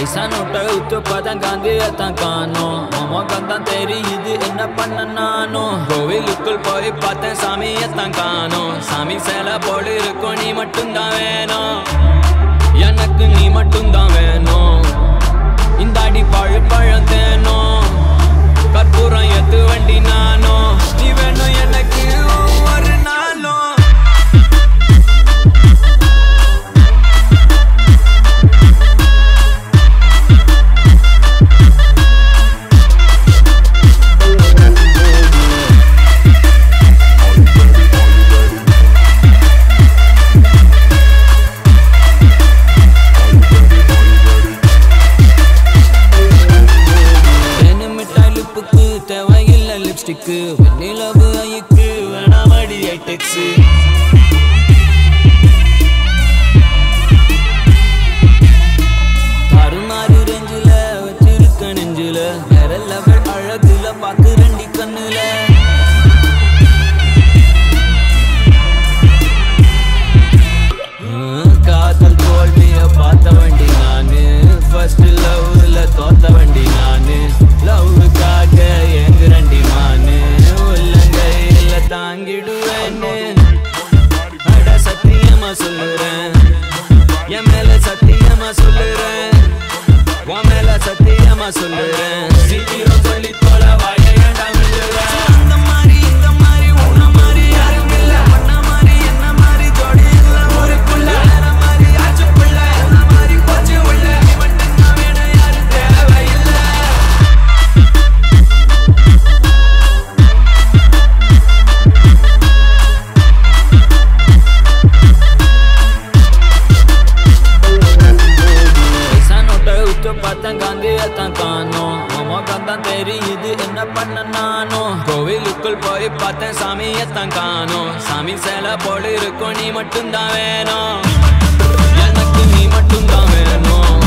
பைசா நோட்டை உத்து பதம் காந்தி எத்தான் காணோம் மாமா கந்தான் தெரியுது என்ன பண்ண நானும் கோவிலுக்குள் போய் பார்த்தேன் சாமி எத்தான் காணோம் சாமி சேலை போடு இருக்கும் நீ மட்டும்தான் வேணும் எனக்கு நீ மட்டும்தான் வேணும் இந்த அடி பழம் தேனும் கற்பூரம் எத்து வண்டி நானும் நீ வேணும் எனக்கு ஒரு நாளும் வெண்ணிலவு ஐக்கு வேணாமடி ஐடெக்ஸு தாறுமாறு ரேஞ்சில வச்சிருக்க நெஞ்சில வேற லெவல் அழகுல பாக்கு ரெண்டி கண்ணுல காதல் தோல்விய பார்த்த வண்டி நானு ஃபர்ஸ்ட் லவ்ல தோத்த வண்டி நானு லவ்வுக்காக எங்குரண்டி மானு உள்ளங்கையில தாங்கிடுவேன்னு அட சத்தியமா சொல்லுறேன் என் மேல சத்தியமா சொல்லுறேன் உன் மேல சத்தியமா சொல்லுறேன் சீக்கிரம் சொல்லி தோல வாய ஏண்டா விழுறேன் அந்த மாதிரி இந்த மாதிரி உன்ன மாதிரி யாரும் இல்ல பண்ண மாதிரி என்ன மாதிரி ஜோடி இல்ல ஊருக்குள்ள வேற மாதிரி ஆச்சு புள்ள என்ன மாதிரி போச்சு உள்ள நீ மட்டும் தான் வேணும் யாரும் தேவையில்லை தெரியுது என்ன பண்ண நானும் கோவிலுக்குள் போய் பார்த்தேன் சாமி எத்தான் காணோம் சாமி சேலை போடு இருக்கும் நீ மட்டும்தான் வேணும் எனக்கு நீ மட்டும்தான் வேணும்